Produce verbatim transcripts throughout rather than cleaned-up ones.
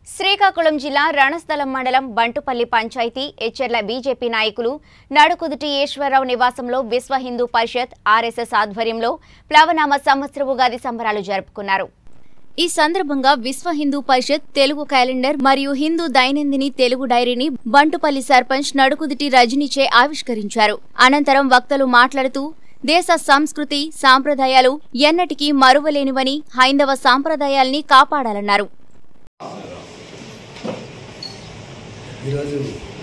శ్రీకాకుళం జిల్లా రణస్థలం మండలం బంటుపల్లి పంచాయతీ ఎచ్చెర్ల బీజేపీ నాయకులు నడుకుదుటి ఈశ్వరరావు నివాసంలో విశ్వ హిందూ పరిషత్ ఆర్ఎస్ఎస్ ఆధ్వర్యంలో ప్లవనామ సంవత్సర ఉగాది సంబరాలు జరుపుకున్నారు. ఈ సందర్భంగా విశ్వ హిందూ పరిషత్ తెలుగు క్యాలెండర్ మరియు హిందూ దైనందిని తెలుగు డైరీని బంటుపల్లి సర్పంచ్ నడుకుదుటి రజనీచే ఆవిష్కరించారు. అనంతరం వక్తలు మాట్లాడుతూ దేశ సంస్కృతి సాంప్రదాయాలు ఎన్నటికీ మరువలేనివని హైందవ సాంప్రదాయాల్ని కాపాడాలన్నారు. ఈరోజు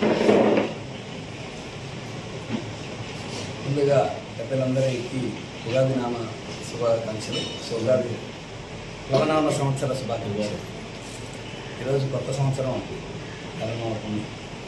ముందుగా పెద్దలందరికీ ఉగాది నామ శుభాకాంక్షలు. సో ఉగాది ప్లవనామ సంవత్సర శుభాకాంక్షలు. ఈరోజు కొత్త సంవత్సరం ప్రారంభమవుతుంది.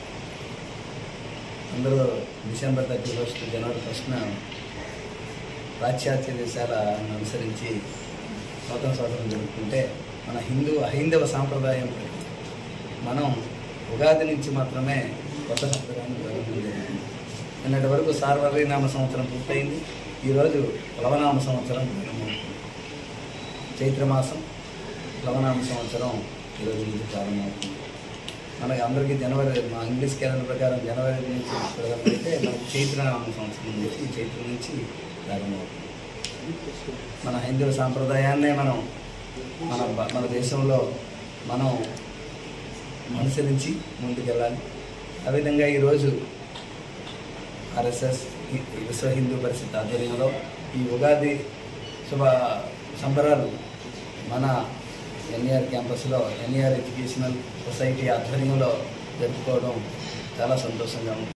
అందరూ డిసెంబర్ థర్టీ ఫస్ట్ జనవరి ఫస్ట్న పాశ్చాత్య దేశాలను అనుసరించి నూతన సంవత్సరం జరుపుకుంటే మన హిందూ హైందవ సాంప్రదాయం మనం ఉగాది నుంచి మాత్రమే కొత్త సంప్రదాయాన్ని ప్రారంభించాము. నిన్నటి వరకు సార్వరీనామ సంవత్సరం పూర్తయింది. ఈరోజు ప్లవనామ సంవత్సరం ప్రారంభమవుతుంది. చైత్రమాసం ప్లవనామ సంవత్సరం ఈరోజు నుంచి ప్రారంభమవుతుంది. మనకి అందరికీ జనవరి మా ఇంగ్లీష్ క్యాలెండర్ ప్రకారం జనవరి నుంచి ప్రారంభమైతే మనకి చైత్రనామ సంవత్సరం నుంచి చైత్రం నుంచి ప్రారంభమవుతుంది. మన హైందవ సాంప్రదాయాన్నే మనం మన మన దేశంలో మనం అనుసరించి ముందుకెళ్ళాలి. ఆ విధంగా ఈరోజు ఆర్ఎస్ఎస్ విశ్వ హిందూ పరిషత్ ఆధ్వర్యంలో ఈ ఉగాది శుభ సంబరాలు మన ఎన్ఈఆర్ క్యాంపస్లో ఎన్ఈఆర్ ఎడ్యుకేషనల్ సొసైటీ ఆధ్వర్యంలో జరుపుకోవడం చాలా సంతోషంగా ఉంది.